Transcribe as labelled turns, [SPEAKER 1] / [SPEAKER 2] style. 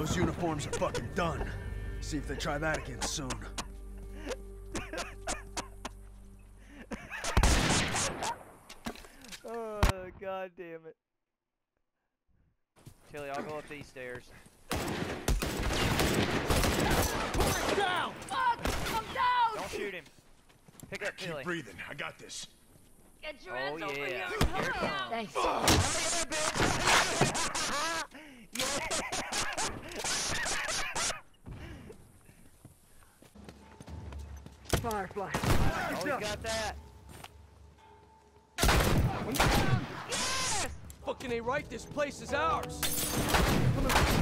[SPEAKER 1] Those uniforms are fucking done. See if they try that again soon.
[SPEAKER 2] Oh, god damn it. Tilly, I'll go up these stairs.
[SPEAKER 3] Down!
[SPEAKER 4] Fuck! I'm down!
[SPEAKER 2] Don't shoot him. Pick up Tilly.
[SPEAKER 5] Keep breathing. I got this.
[SPEAKER 4] Get your
[SPEAKER 2] Oh,
[SPEAKER 4] hands over
[SPEAKER 2] yeah.
[SPEAKER 4] here!
[SPEAKER 2] Here
[SPEAKER 4] Hurry
[SPEAKER 2] it
[SPEAKER 4] up!
[SPEAKER 2] comes.
[SPEAKER 3] Firefly.
[SPEAKER 2] Oh, you got that.
[SPEAKER 3] Yes! Fucking ain't right. This place is ours. Come on.